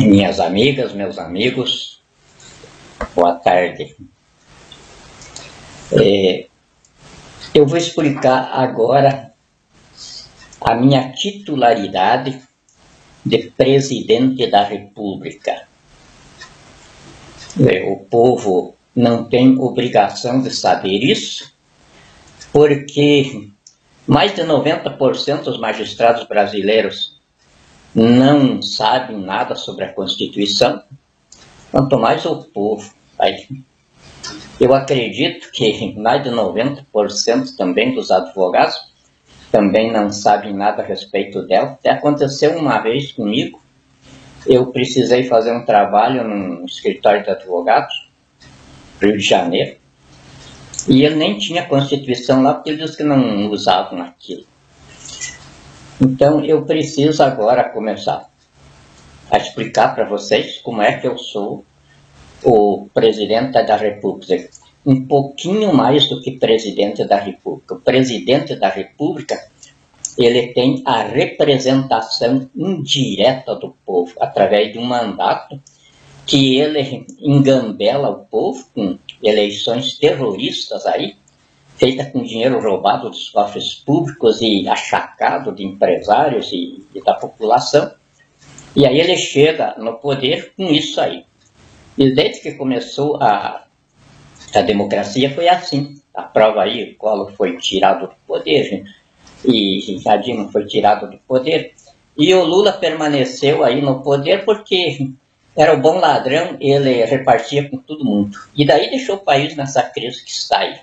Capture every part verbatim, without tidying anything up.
Minhas amigas, meus amigos, boa tarde. É, eu vou explicar agora a minha titularidade de presidente da República. É, o povo não tem obrigação de saber isso, porque mais de noventa por cento dos magistrados brasileiros não sabem nada sobre a Constituição, quanto mais o povo. Aí, eu acredito que mais de noventa por cento também dos advogados também não sabem nada a respeito dela. Até aconteceu uma vez comigo, eu precisei fazer um trabalho num escritório de advogados, Rio de Janeiro, e ele nem tinha Constituição lá, porque ele disse que não usavam aquilo. Então, eu preciso agora começar a explicar para vocês como é que eu sou o presidente da República. Um pouquinho mais do que presidente da República. O presidente da República, ele tem a representação indireta do povo, através de um mandato que ele engambela o povo com eleições terroristas aí, feita com dinheiro roubado dos cofres públicos e achacado de empresários e, e da população. E aí ele chega no poder com isso aí. E desde que começou a, a democracia foi assim. A prova aí, o Collor foi tirado do poder, e a Dilma foi tirado do poder. E o Lula permaneceu aí no poder porque era o bom ladrão, ele repartia com todo mundo. E daí deixou o país nessa crise que está aí.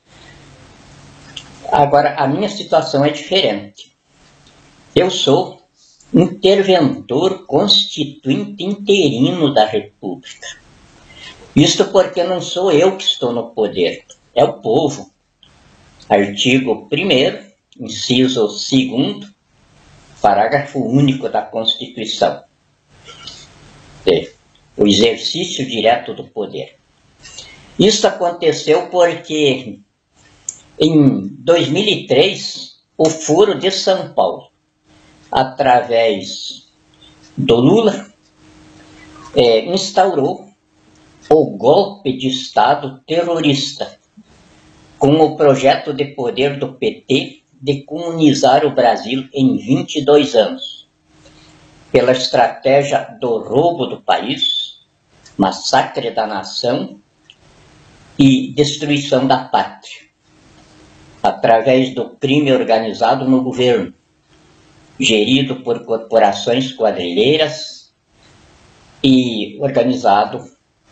Agora, a minha situação é diferente. Eu sou interventor constituinte interino da República. Isto porque não sou eu que estou no poder, é o povo. Artigo primeiro, inciso segundo, parágrafo único da Constituição. É, o exercício direto do poder. Isso aconteceu porque em dois mil e três, o Foro de São Paulo, através do Lula, é, instaurou o golpe de Estado terrorista, com o projeto de poder do P T de comunizar o Brasil em vinte e dois anos, pela estratégia do roubo do país, massacre da nação e destruição da pátria, através do crime organizado no governo, gerido por corporações quadrilheiras e organizado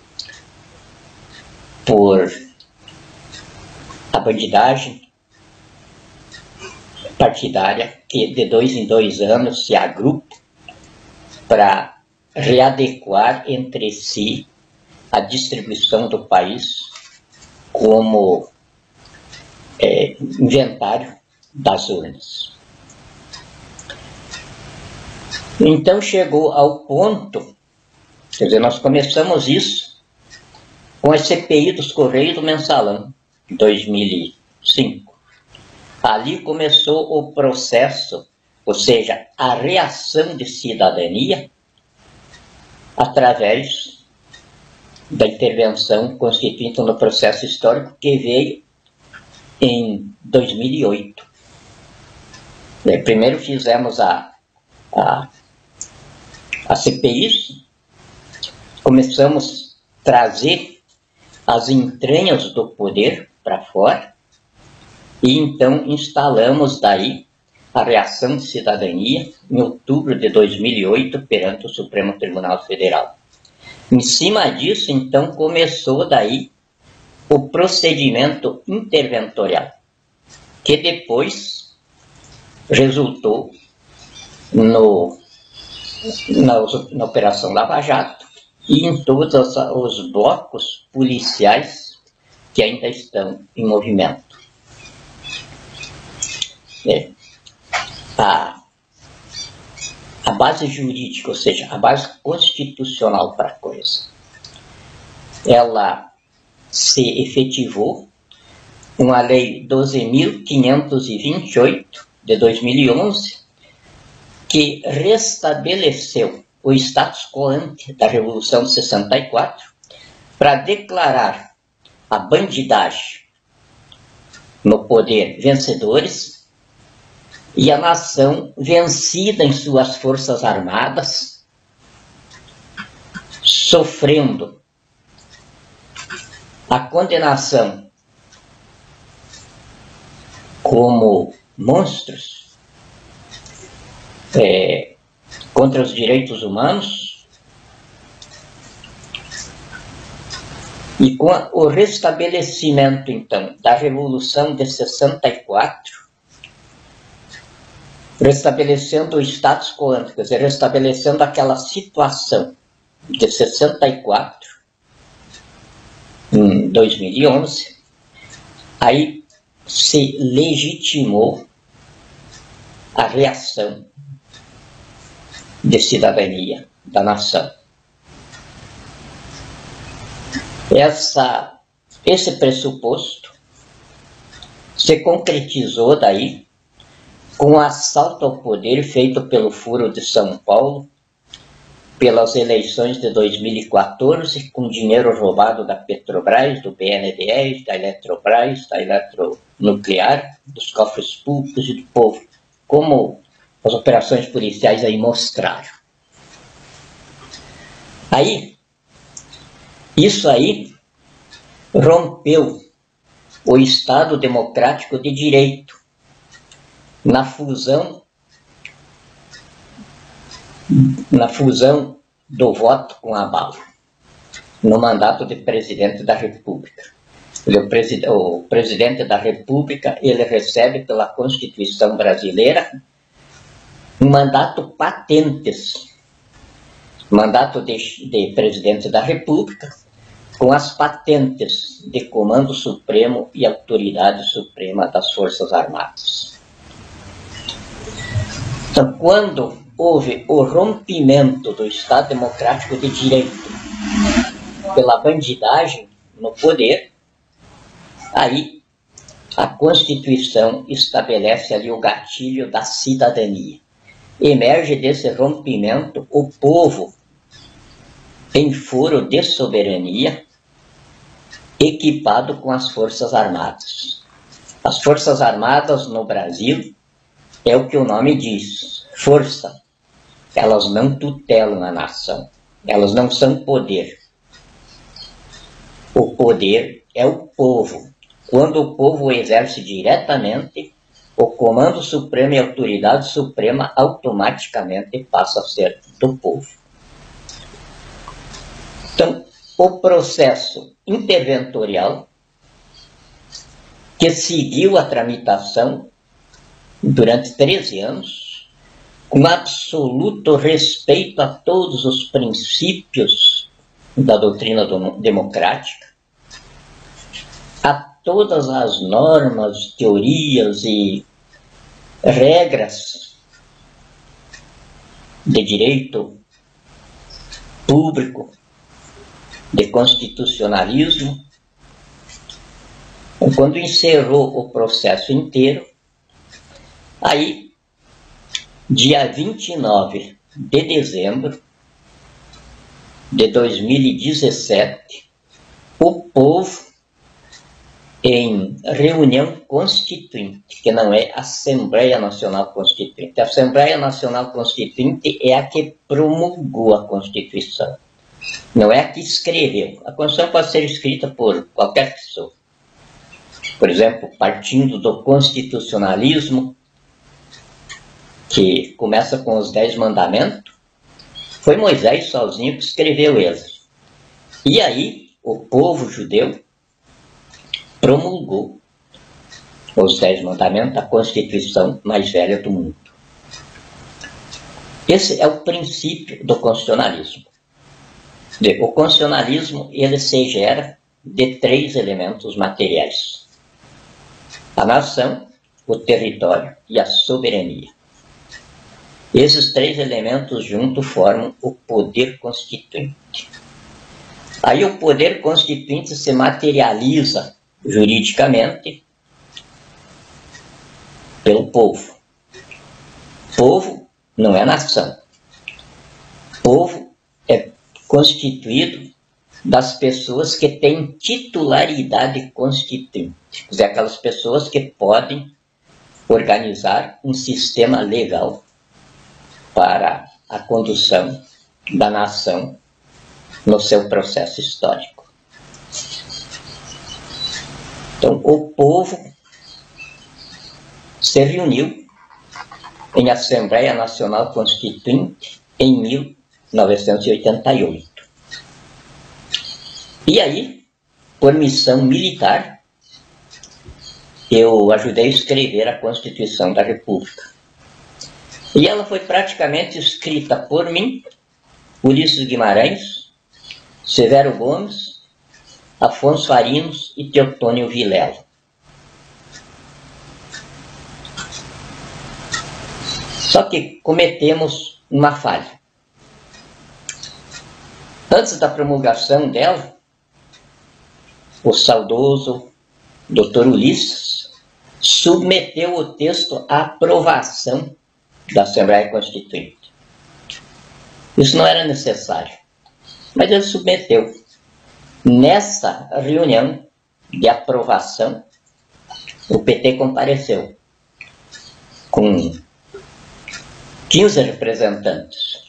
por a bandidagem partidária, que de dois em dois anos se agrupa para readequar entre si a distribuição do país como É, inventário das urnas. Então chegou ao ponto, quer dizer, nós começamos isso com a C P I dos Correios do Mensalão, em dois mil e cinco. Ali começou o processo, ou seja, a reação de cidadania através da intervenção constituinte no processo histórico que veio em dois mil e oito. Primeiro fizemos a, a, a C P I, começamos a trazer as entranhas do poder para fora, e então instalamos daí a reação de cidadania em outubro de dois mil e oito perante o Supremo Tribunal Federal. Em cima disso, então, começou daí o procedimento interventorial, que depois resultou no, na, na Operação Lava Jato e em todos os, os blocos policiais que ainda estão em movimento. É, a, a base jurídica, ou seja, a base constitucional para a coisa, ela se efetivou com a Lei doze mil quinhentos e vinte e oito, de dois mil e onze, que restabeleceu o status quo ante da Revolução de sessenta e quatro para declarar a bandidagem no poder vencedores e a nação vencida em suas forças armadas, sofrendo a condenação como monstros é, contra os direitos humanos, e com o restabelecimento, então, da Revolução de sessenta e quatro, restabelecendo o status quo, quer dizer, restabelecendo aquela situação de sessenta e quatro, em dois mil e onze, aí se legitimou a reação de cidadania da nação. Essa, esse pressuposto se concretizou daí com o assalto ao poder feito pelo Foro de São Paulo, pelas eleições de dois mil e quatorze, com dinheiro roubado da Petrobras, do B N D E S, da Eletrobras, da Eletronuclear, dos cofres públicos e do povo, como as operações policiais aí mostraram. Aí, isso aí rompeu o Estado democrático de direito na fusão na fusão do voto com a bala, no mandato de presidente da República. Ele, o, preside, o presidente da República, ele recebe pela Constituição brasileira um mandato patentes, mandato de, de presidente da República, com as patentes de Comando Supremo e Autoridade Suprema das Forças Armadas. Então, quando houve o rompimento do Estado Democrático de Direito pela bandidagem no poder, aí a Constituição estabelece ali o gatilho da cidadania. Emerge desse rompimento o povo em foro de soberania, equipado com as Forças Armadas. As Forças Armadas no Brasil é o que o nome diz, força. Elas não tutelam a nação, elas não são poder. O poder é o povo. Quando o povo exerce diretamente, o Comando Supremo e a Autoridade Suprema automaticamente passa a ser do povo. Então, o processo interventorial que seguiu a tramitação durante treze anos, com absoluto respeito a todos os princípios da doutrina democrática, a todas as normas, teorias e regras de direito público, de constitucionalismo. Quando encerrou o processo inteiro, aí, dia vinte e nove de dezembro de dois mil e dezessete, o povo, em reunião constituinte, que não é Assembleia Nacional Constituinte. A Assembleia Nacional Constituinte é a que promulgou a Constituição, não é a que escreveu. A Constituição pode ser escrita por qualquer pessoa. Por exemplo, partindo do constitucionalismo, que começa com os Dez Mandamentos, foi Moisés sozinho que escreveu eles. E aí, o povo judeu promulgou os Dez Mandamentos, a Constituição mais velha do mundo. Esse é o princípio do constitucionalismo. O constitucionalismo, ele se gera de três elementos materiais: a nação, o território e a soberania. Esses três elementos juntos formam o poder constituinte. Aí o poder constituinte se materializa juridicamente pelo povo. Povo não é nação. povo é constituído das pessoas que têm titularidade constituinte, quer dizer, aquelas pessoas que podem organizar um sistema legal para a condução da nação no seu processo histórico. Então, o povo se reuniu em Assembleia Nacional Constituinte em mil novecentos e oitenta e oito. E aí, por missão militar, eu ajudei a escrever a Constituição da República. E ela foi praticamente escrita por mim, Ulisses Guimarães, Severo Gomes, Afonso Arinos e Teotônio Vilela. Só que cometemos uma falha. Antes da promulgação dela, o saudoso doutor Ulisses submeteu o texto à aprovação da Assembleia Constituinte. Isso não era necessário, mas ele submeteu. Nessa reunião de aprovação, o P T compareceu com quinze representantes.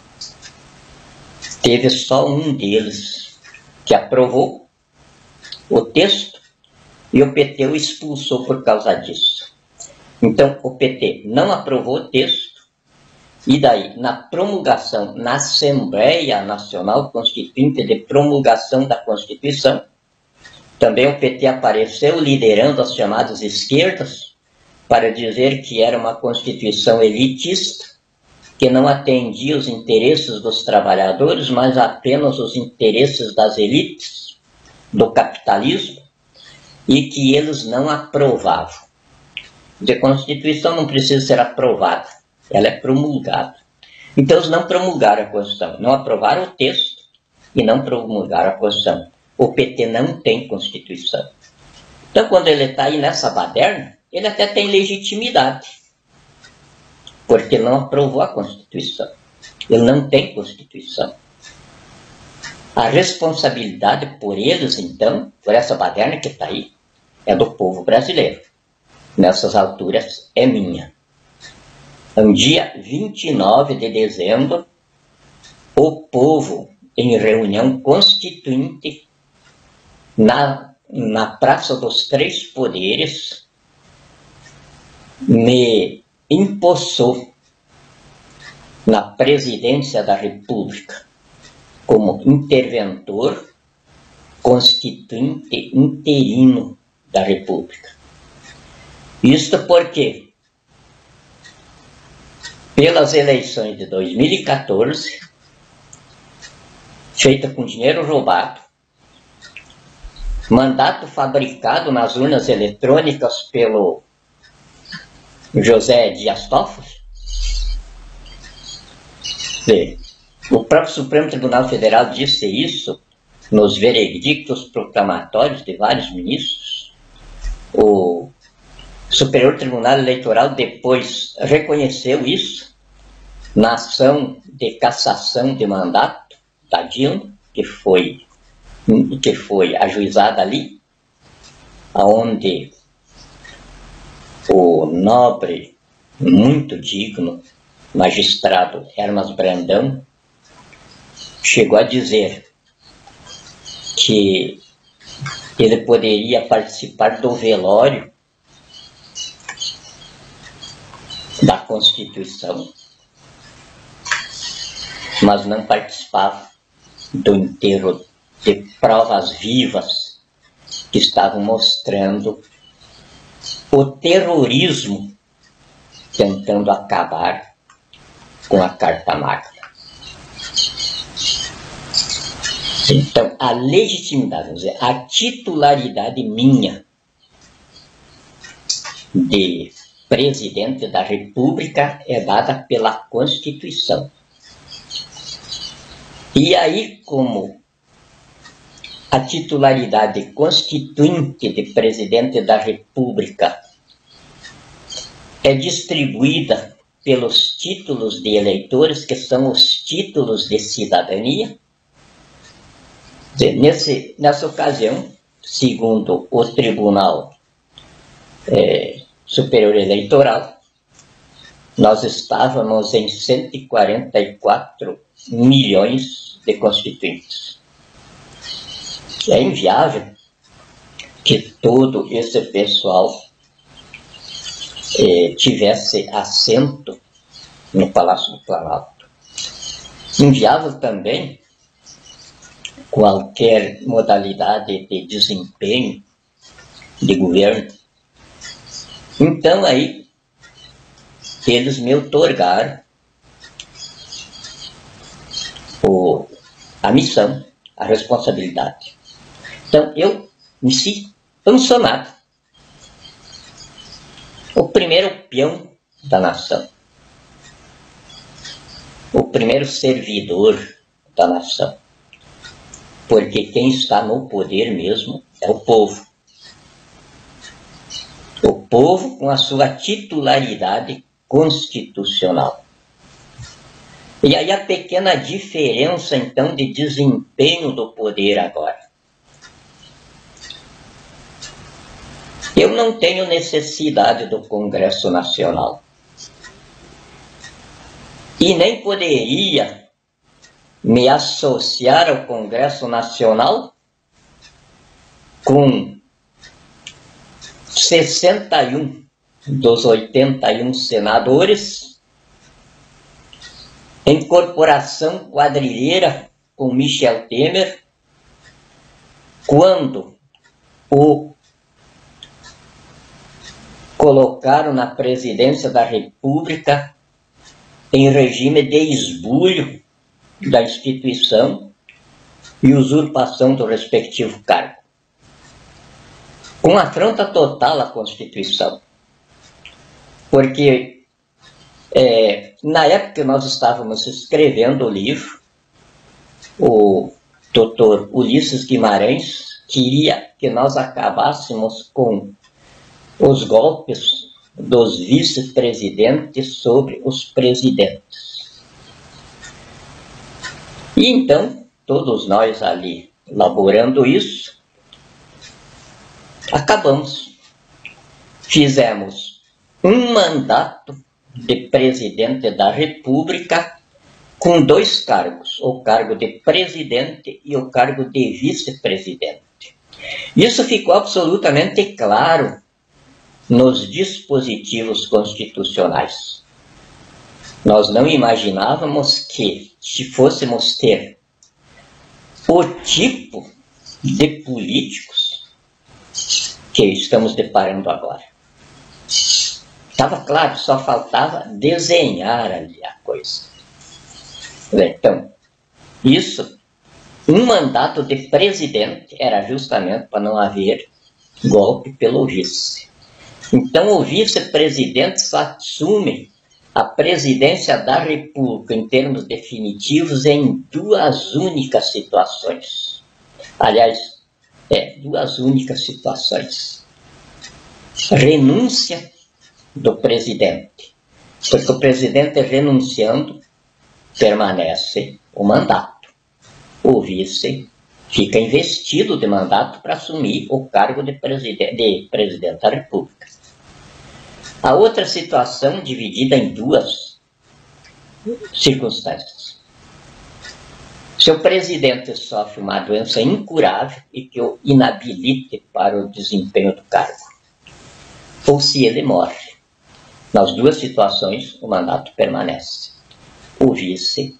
Teve só um deles que aprovou o texto e o P T o expulsou por causa disso. Então, o P T não aprovou o texto e daí, na promulgação, na Assembleia Nacional Constituinte de promulgação da Constituição, também o P T apareceu liderando as chamadas esquerdas para dizer que era uma Constituição elitista, que não atendia os interesses dos trabalhadores, mas apenas os interesses das elites, do capitalismo, e que eles não aprovavam. A Constituição não precisa ser aprovada, ela é promulgada. Então eles não promulgaram a Constituição, não aprovaram o texto e não promulgaram a Constituição. O P T não tem Constituição. Então quando ele está aí nessa baderna, ele até tem legitimidade, porque não aprovou a Constituição. Ele não tem Constituição. A responsabilidade por eles, então, por essa baderna que está aí, é do povo brasileiro. Nessas alturas, é minha. No dia vinte e nove de dezembro, o povo, em reunião constituinte, na, na Praça dos Três Poderes, me empossou na presidência da República como interventor constituinte interino da República. Isto porque, pelas eleições de dois mil e quatorze, feita com dinheiro roubado, mandato fabricado nas urnas eletrônicas pelo José Dias Toffoli, o próprio Supremo Tribunal Federal disse isso nos veredictos proclamatórios de vários ministros. O Superior Tribunal Eleitoral depois reconheceu isso na ação de cassação de mandato da Dilma, que foi, que foi ajuizada ali, onde o nobre, muito digno magistrado Hermas Brandão chegou a dizer que ele poderia participar do velório da Constituição, mas não participava do enterro de provas vivas que estavam mostrando o terrorismo tentando acabar com a Carta Magna. Então, a legitimidade, vamos dizer, a titularidade minha de presidente da República é dada pela Constituição. E aí, como a titularidade constituinte de presidente da República é distribuída pelos títulos de eleitores, que são os títulos de cidadania. Nesse, nessa ocasião, segundo o Tribunal é, Superior Eleitoral, nós estávamos em cento e quarenta e quatro milhões de constituintes. É inviável que todo esse pessoal eh, tivesse assento no Palácio do Planalto. Inviável também qualquer modalidade de desempenho de governo. Então aí eles me outorgaram o, a missão, a responsabilidade. Então eu me sinto funcionário, o primeiro peão da nação, o primeiro servidor da nação, porque quem está no poder mesmo é o povo. O povo com a sua titularidade constitucional. E aí a pequena diferença, então, de desempenho do poder agora. Eu não tenho necessidade do Congresso Nacional. E nem poderia me associar ao Congresso Nacional com sessenta e um dos oitenta e um senadores, em corporação quadrilheira com Michel Temer, quando o colocaram na presidência da República em regime de esbulho da instituição e usurpação do respectivo cargo, com afronta total à Constituição. Porque é, na época que nós estávamos escrevendo o livro, o doutor Ulisses Guimarães queria que nós acabássemos com os golpes dos vice-presidentes sobre os presidentes. E então, todos nós ali elaborando isso, acabamos. Fizemos um mandato de presidente da República com dois cargos, o cargo de presidente e o cargo de vice-presidente. Isso ficou absolutamente claro nos dispositivos constitucionais. Nós não imaginávamos que, se fôssemos ter o tipo de políticos que estamos deparando agora. Estava claro, só faltava desenhar ali a coisa. Então, isso, um mandato de presidente era justamente para não haver golpe pelo vice. Então, o vice-presidente só assume a presidência da República em termos definitivos em duas únicas situações. Aliás, é, duas únicas situações. Renúncia do presidente, porque o presidente renunciando permanece o mandato. O vice fica investido de mandato para assumir o cargo de presidente, de presidente da República. A outra situação, dividida em duas circunstâncias. Se o presidente sofre uma doença incurável e que o inabilite para o desempenho do cargo, ou se ele morre. Nas duas situações, o mandato permanece. O vice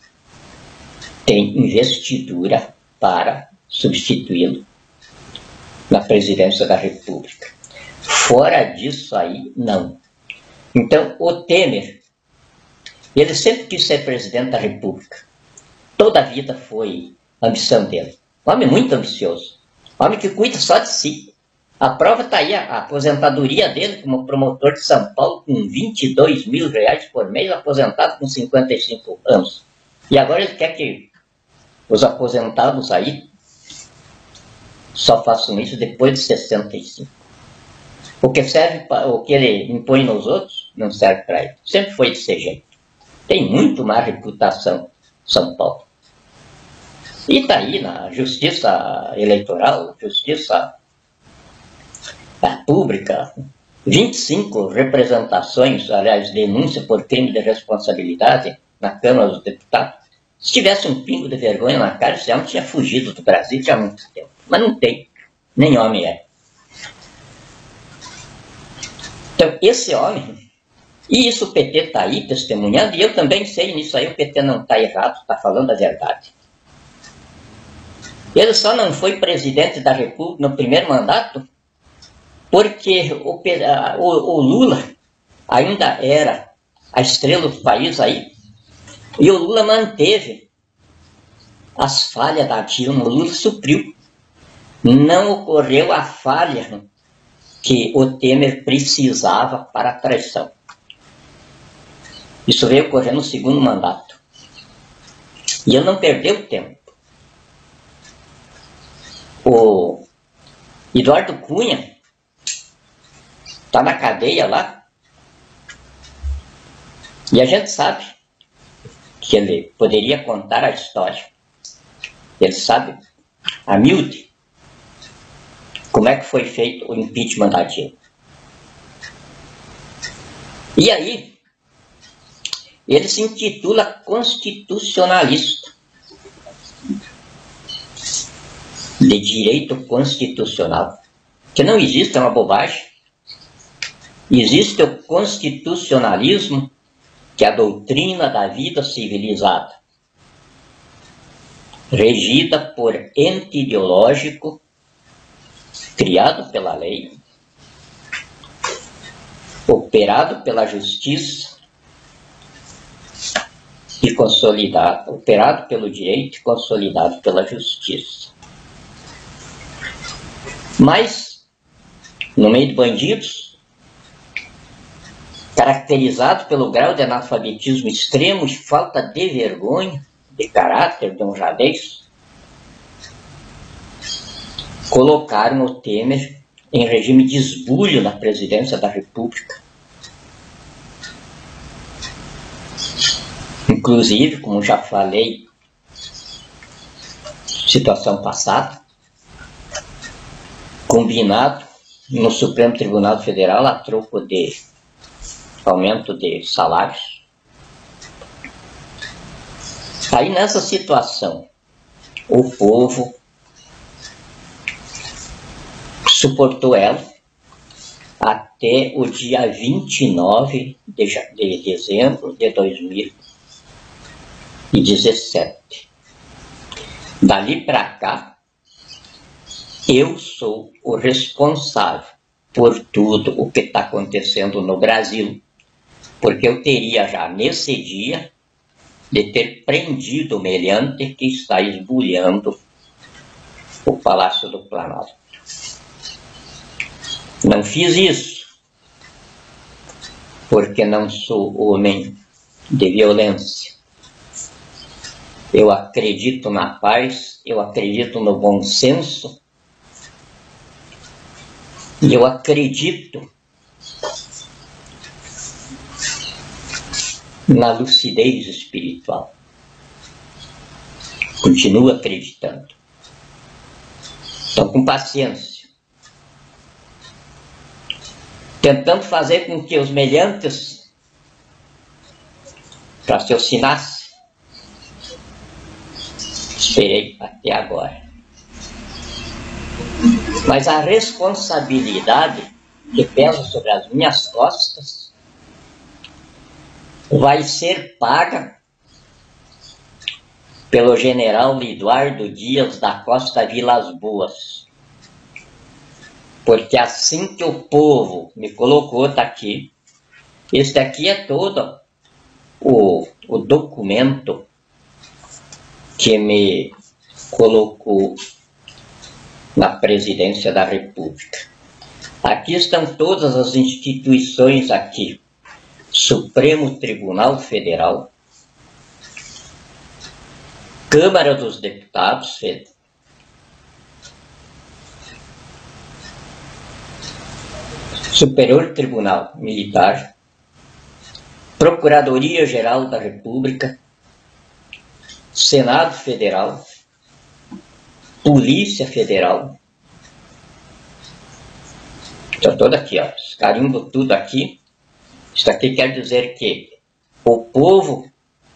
tem investidura para substituí-lo na presidência da República. Fora disso aí, não. Então, o Temer, ele sempre quis ser presidente da República. Toda a vida foi a ambição dele. Um homem muito ambicioso. Um homem que cuida só de si. A prova está aí, a aposentadoria dele como promotor de São Paulo com vinte e dois mil reais por mês, aposentado com cinquenta e cinco anos. E agora ele quer que os aposentados aí só façam isso depois de sessenta e cinco. O que serve para o que ele impõe nos outros não serve para ele. Sempre foi desse jeito. Tem muito má reputação São Paulo. E está aí na justiça eleitoral, justiça pública, vinte e cinco representações, aliás, denúncia por crime de responsabilidade na Câmara dos Deputados. Se tivesse um pingo de vergonha na cara, esse homem tinha fugido do Brasil já há muito tempo. Mas não tem, nem homem é. Então, esse homem, e isso o P T está aí testemunhando, e eu também sei, nisso aí o P T não está errado, está falando a verdade. Ele só não foi presidente da República no primeiro mandato porque o, o, o Lula ainda era a estrela do país aí, e o Lula manteve as falhas da Dilma, o Lula supriu. Não ocorreu a falha que o Temer precisava para a traição. Isso veio ocorrer no segundo mandato. E ele não perdeu tempo. O Eduardo Cunha está na cadeia lá. E a gente sabe que ele poderia contar a história. Ele sabe, a miúde, como é que foi feito o impeachment da Dilma. E aí, ele se intitula constitucionalista, de direito constitucional, que não existe, é uma bobagem. Existe o constitucionalismo, que é a doutrina da vida civilizada, regida por ente ideológico, criado pela lei, operado pela justiça e consolidado, operado pelo direito e consolidado pela justiça. Mas, no meio de bandidos, caracterizado pelo grau de analfabetismo extremo e falta de vergonha, de caráter, de honradez, colocaram o Temer em regime de esbulho na presidência da República. Inclusive, como já falei, situação passada, combinado no Supremo Tribunal Federal a troco de aumento de salários. Aí nessa situação, o povo suportou ela até o dia vinte e nove de dezembro de dois mil e dezessete. Dali para cá, eu sou o responsável por tudo o que está acontecendo no Brasil, porque eu teria já nesse dia de ter prendido o meliante que está esbulhando o Palácio do Planalto. Não fiz isso porque não sou homem de violência. Eu acredito na paz, eu acredito no bom senso, e eu acredito na lucidez espiritual. Continuo acreditando. Então, com paciência, tentando fazer com que os meliantes raciocinassem. Esperei até agora. Mas a responsabilidade que pesa sobre as minhas costas vai ser paga pelo general Eduardo Dias da Costa Vilas Boas. Porque assim que o povo me colocou, está aqui, este aqui é todo o, o documento que me colocou na presidência da República. Aqui estão todas as instituições aqui. Supremo Tribunal Federal, Câmara dos Deputados, Superior Tribunal Militar, Procuradoria-Geral da República, Senado Federal, Polícia Federal. Está todo aqui, ó. Carimbo tudo aqui. Isso aqui quer dizer que o povo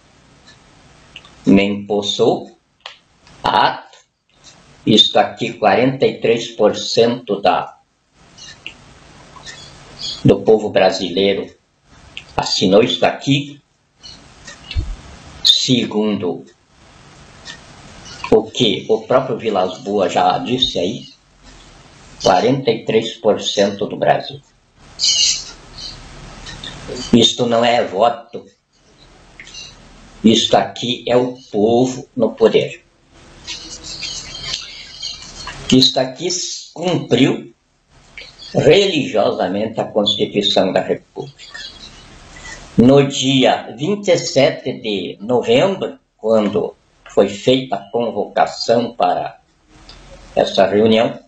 me empossou ato. Isso aqui, quarenta e três por cento da, do povo brasileiro assinou isso aqui, segundo o que o próprio Vilas Boas já disse aí, quarenta e três por cento do Brasil. Isto não é voto, isto aqui é o povo no poder. Isto aqui cumpriu religiosamente a Constituição da República. No dia vinte e sete de novembro, quando foi feita a convocação para essa reunião,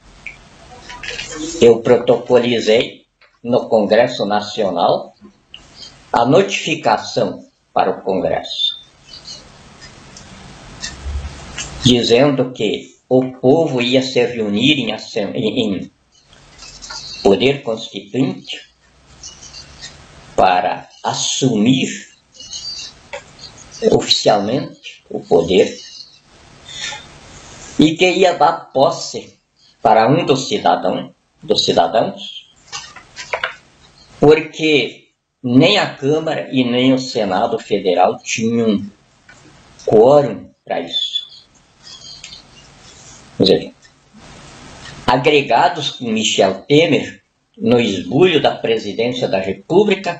eu protocolizei no Congresso Nacional a notificação para o Congresso, dizendo que o povo ia se reunir em, em poder constituinte para assumir oficialmente o poder e que ia dar posse para um dos cidadãos, dos cidadãos, porque nem a Câmara e nem o Senado Federal tinham quórum para isso. Quer dizer, agregados com Michel Temer no esbulho da presidência da República,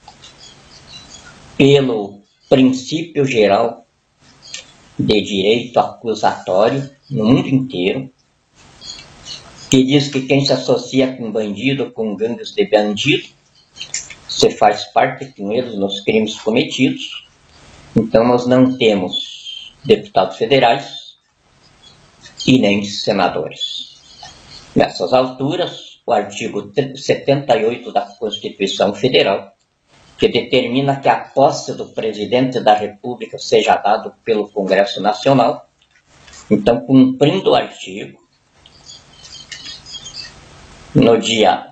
pelo princípio geral de direito acusatório no mundo inteiro, que diz que quem se associa com bandido, com gangues de bandido, se faz parte com eles nos crimes cometidos. Então nós não temos deputados federais e nem senadores. Nessas alturas, o artigo setenta e oito da Constituição Federal, que determina que a posse do presidente da República seja dado pelo Congresso Nacional. Então, cumprindo o artigo, no dia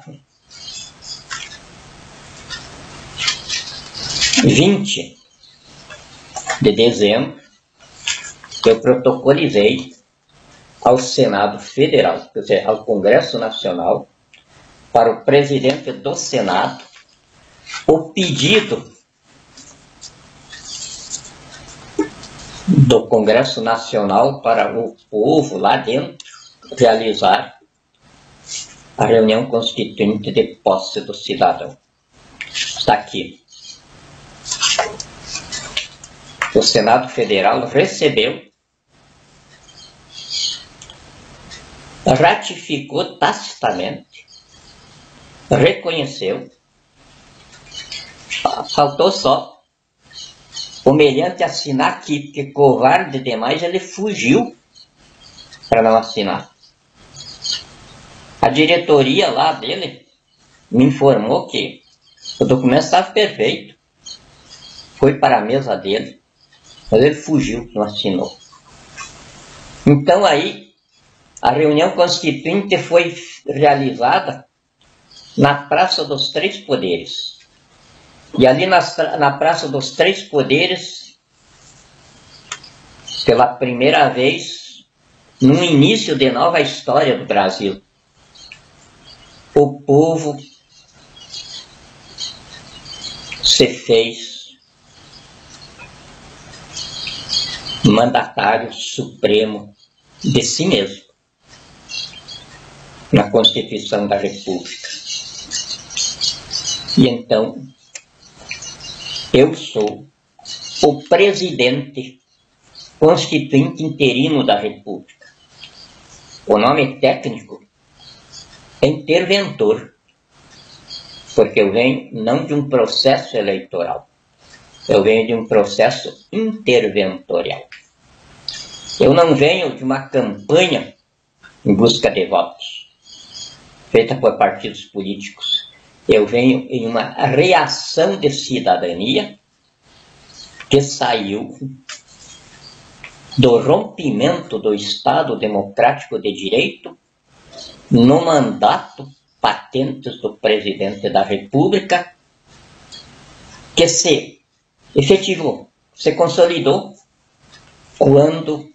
vinte de dezembro, eu protocolizei ao Senado Federal, quer dizer, ao Congresso Nacional, para o presidente do Senado, o pedido do Congresso Nacional para o povo lá dentro realizar a reunião constituinte de posse do cidadão. Está aqui. O Senado Federal recebeu, ratificou tacitamente, reconheceu. Faltou só o meliante assinar aqui, porque covarde demais ele fugiu para não assinar. A diretoria lá dele me informou que o documento estava perfeito, foi para a mesa dele, mas ele fugiu, não assinou. Então aí a reunião constituinte foi realizada na Praça dos Três Poderes. E ali na, na Praça dos Três Poderes, pela primeira vez, no início de nova história do Brasil, o povo se fez mandatário supremo de si mesmo, na Constituição da República. E então, eu sou o presidente constituinte interino da República. O nome técnico é interventor, porque eu venho não de um processo eleitoral, eu venho de um processo interventorial. Eu não venho de uma campanha em busca de votos, feita por partidos políticos. Eu venho em uma reação de cidadania que saiu do rompimento do Estado Democrático de Direito no mandato patentes do presidente da República, que se efetivou, se consolidou quando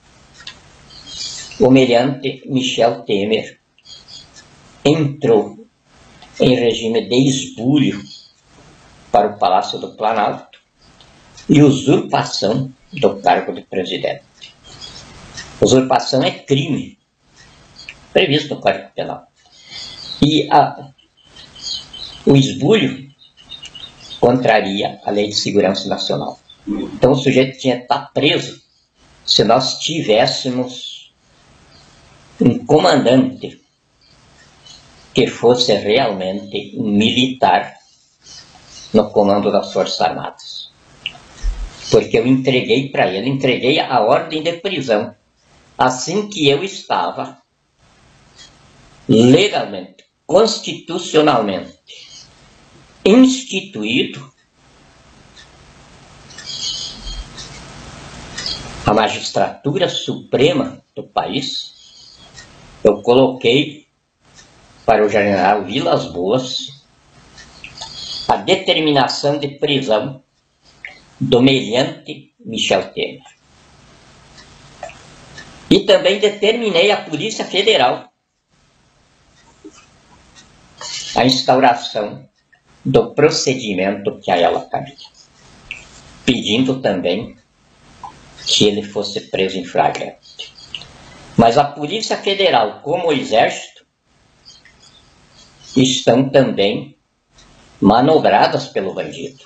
o humilhante Michel Temer entrou em regime de esbulho para o Palácio do Planalto e usurpação do cargo de presidente. Usurpação é crime previsto no Código Penal. E a, o esbulho contraria a Lei de Segurança Nacional. Então o sujeito tinha que estar preso se nós tivéssemos um comandante que fosse realmente militar no comando das Forças Armadas. Porque eu entreguei para ele, entreguei a ordem de prisão assim que eu estava legalmente, constitucionalmente instituído a magistratura suprema do país. Eu coloquei para o general Vilas Boas a determinação de prisão do meliante Michel Temer. E também determinei à Polícia Federal a instauração do procedimento que a ela cabia, pedindo também que ele fosse preso em flagrante. Mas a Polícia Federal, como o Exército, estão também manobradas pelo bandido.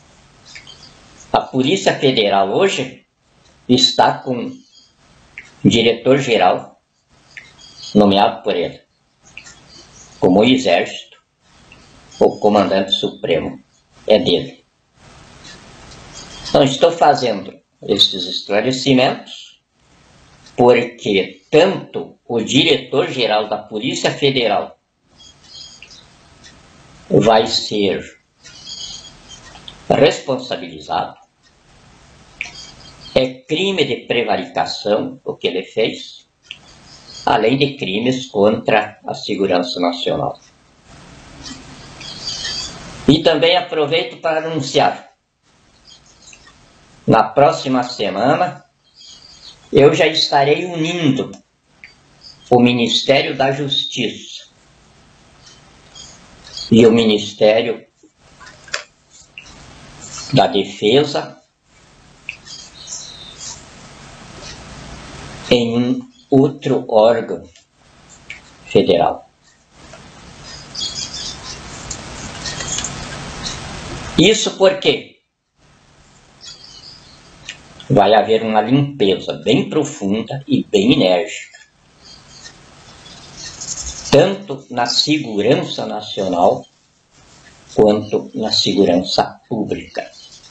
A Polícia Federal hoje está com um diretor-geral nomeado por ele. Como o Exército, o comandante supremo é dele. Então estou fazendo esses esclarecimentos porque tanto o diretor-geral da Polícia Federal vai ser responsabilizado. É crime de prevaricação o que ele fez, além de crimes contra a segurança nacional. E também aproveito para anunciar, na próxima semana, eu já estarei unindo o Ministério da Justiça e o Ministério da Defesa em um outro órgão federal. Isso porque vai haver uma limpeza bem profunda e bem enérgica, tanto na segurança nacional quanto na segurança pública.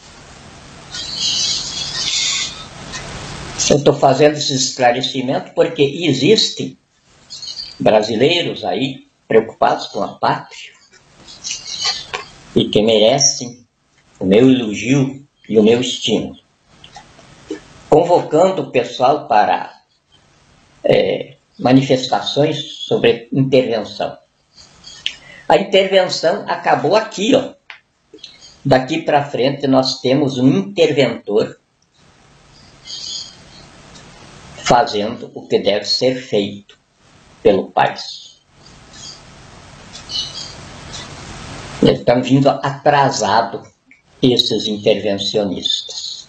Eu estou fazendo esse esclarecimento porque existem brasileiros aí preocupados com a pátria e que merecem o meu elogio e o meu estímulo. Convocando o pessoal para é, manifestações sobre intervenção. A intervenção acabou aqui, ó. Daqui para frente nós temos um interventor fazendo o que deve ser feito pelo país. Estão vindo atrasado esses intervencionistas.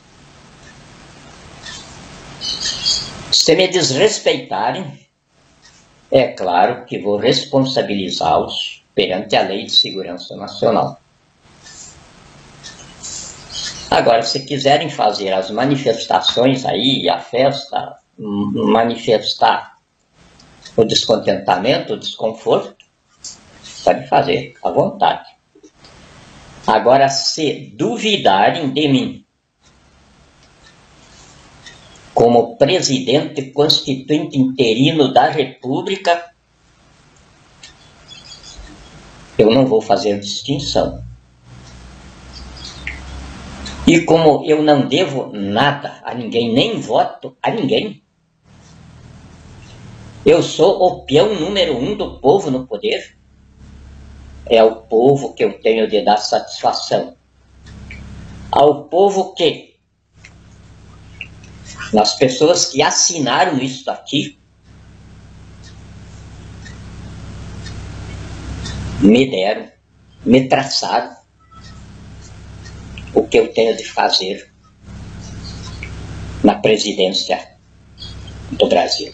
Se me desrespeitarem, é claro que vou responsabilizá-los perante a Lei de Segurança Nacional. Agora, se quiserem fazer as manifestações aí, a festa, manifestar o descontentamento, o desconforto, pode fazer à vontade. Agora, se duvidarem de mim como presidente constituinte interino da República, eu não vou fazer distinção. E como eu não devo nada a ninguém, nem voto a ninguém, eu sou o peão número um do povo no poder. É ao povo que eu tenho de dar satisfação. Ao povo que, nas pessoas que assinaram isso aqui, me deram, me traçaram o que eu tenho de fazer na presidência do Brasil.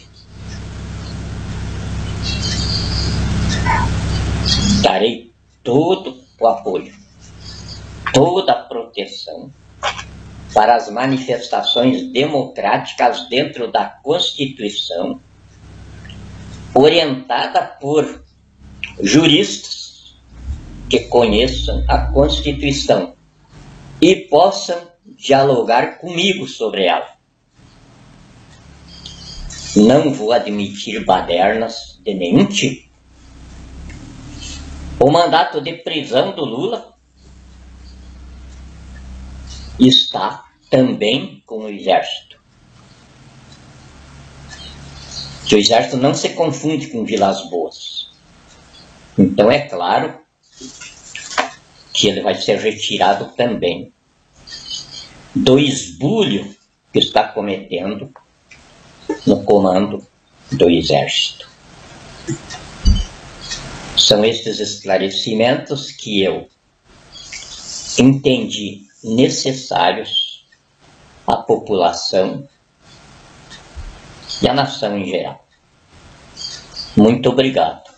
Darei todo o apoio, toda a proteção para as manifestações democráticas dentro da Constituição, orientada por juristas que conheçam a Constituição e possam dialogar comigo sobre ela. Não vou admitir badernas de nenhum tipo. O mandato de prisão do Lula está também com o Exército. Que o Exército não se confunde com Vilas Boas. Então é claro que ele vai ser retirado também do esbulho que está cometendo no comando do Exército. São estes esclarecimentos que eu entendi necessários à população e à nação em geral. Muito obrigado.